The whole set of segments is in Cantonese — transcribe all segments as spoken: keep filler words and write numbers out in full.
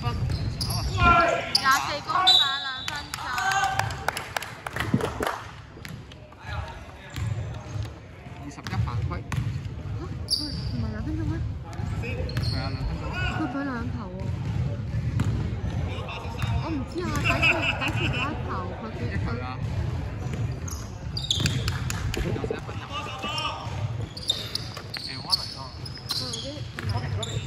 分。 廿四公分兩分鐘。 二十一犯規。 嚇？唔係兩分鐘咩？ 係啊，兩分鐘。 佢俾兩球喎。我唔知啊，第一次第一次俾一球，佢佢一球啊！有十一分入。誒，我嚟講。 佢啲唔係佢係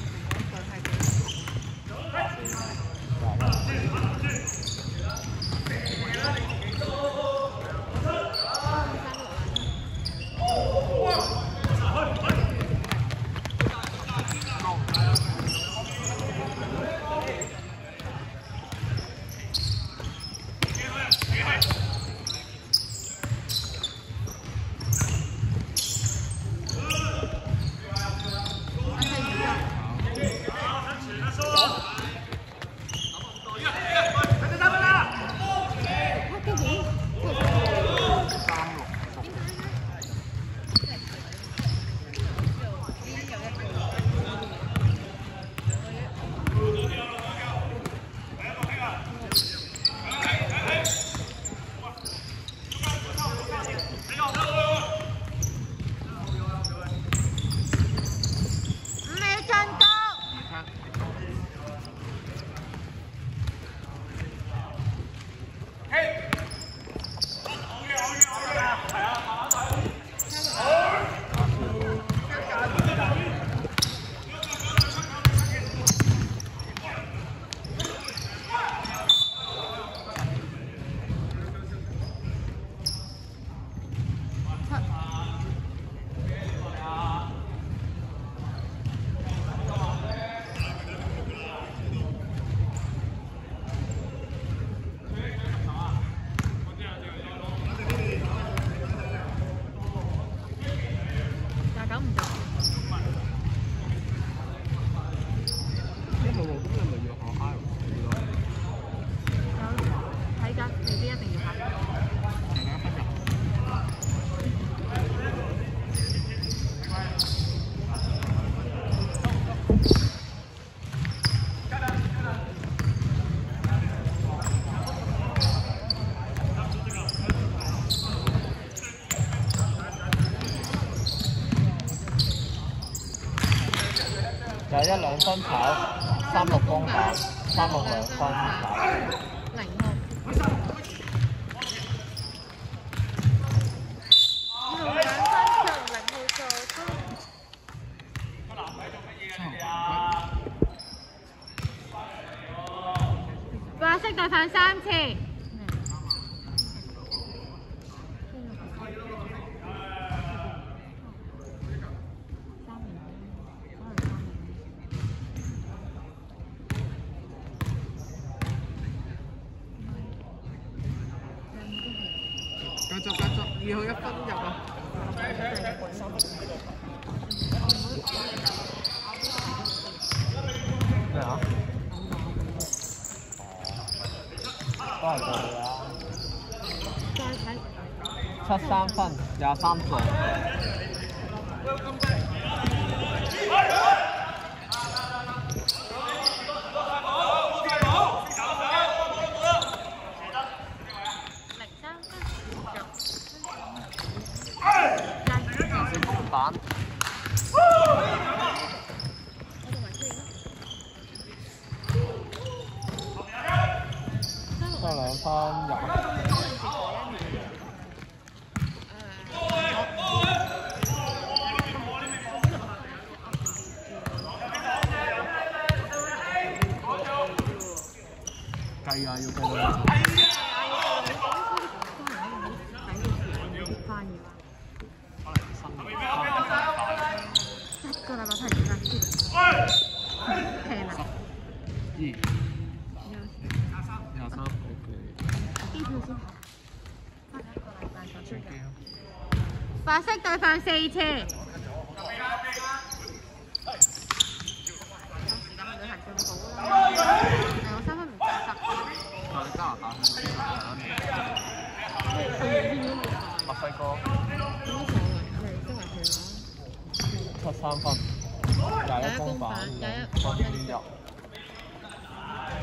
有一兩分跑，三六公跑，三六兩分跑。 零號。二號兩分場，零號助攻。個男仔做乜嘢㗎你啊？白色對犯三次。 繼續繼續，二號一分入啊！咩啊？都係佢啊！ 再睇。 七三分，廿三歲。板，多兩分入。計啊，要計到。個禮拜睇唔晒先，平啊！二廿三 ，OK。機票先，翻一個禮拜再出嘅。白色對犯四次。有時間去旅行最好啦。但我三分唔夠十。但係加拿大去加拿大墨西哥。七三分，廿一公板，兩分入。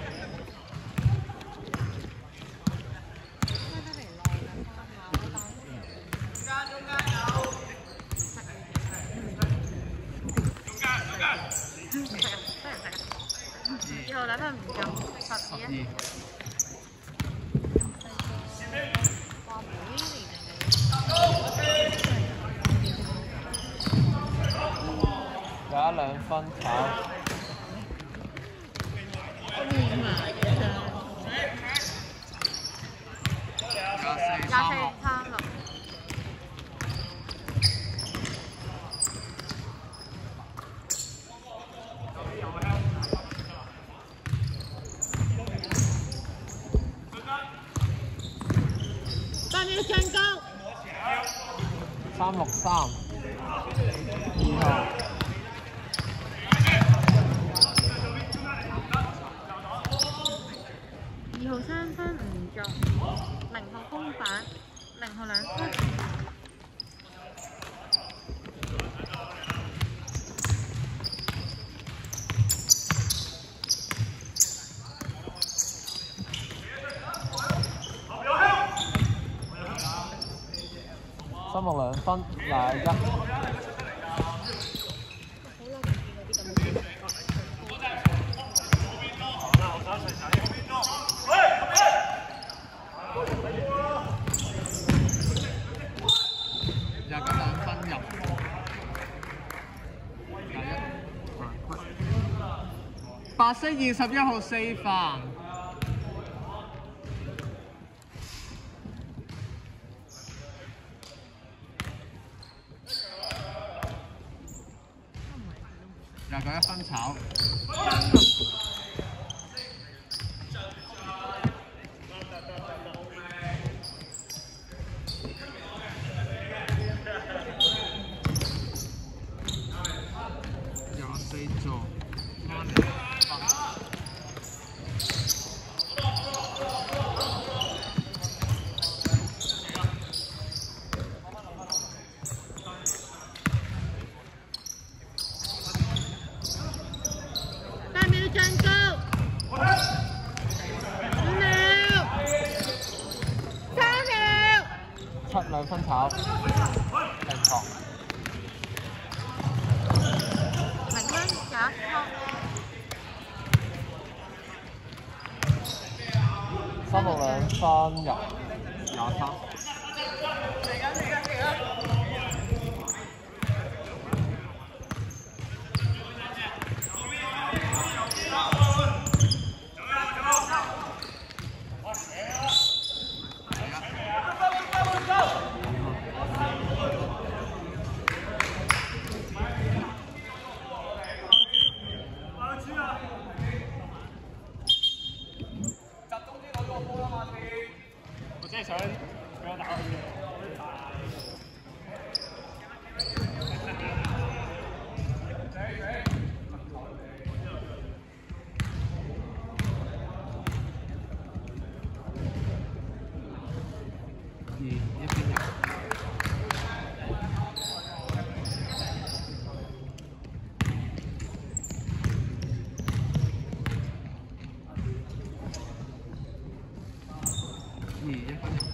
十二。哇！每年有一兩分炒。 廿四三六。八秒進攻。 三六三。二號。 二號三分唔中，零號空板，零號兩分。 三六兩分，廿一。廿九兩分入，廿一。白色二十一號四飯。廿九一分炒。廿四座。七兩分炒，零糖。 零分假湯。 三六兩分入，廿三。我真係想俾我打佢嘅。二一邊入。二一分入。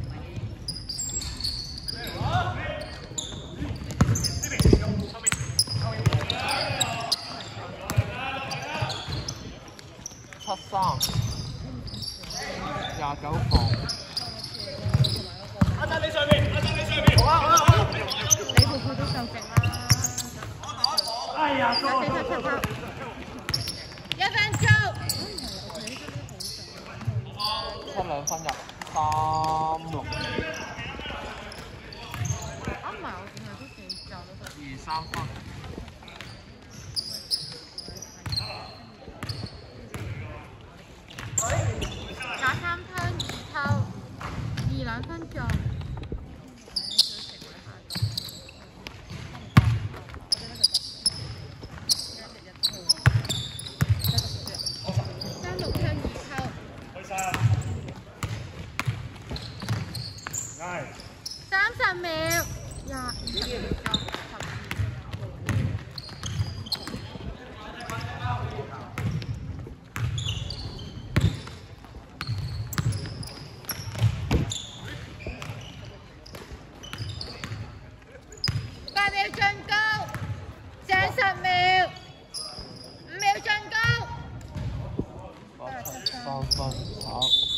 七三。廿九房。阿仔你上面，阿仔你上面。好啊好啊好啊。 你條褲都夠勁啦。 哎呀， 廿四十七抽。一分鐘。 七兩分入，三六。 啱埋我見佢都幾就到佢。 二三分。 廿三分二抽，二兩分中。三六槍二抽。三十秒，廿二分鐘，十二。八秒進攻，剩十秒，五秒進攻。 三分跑。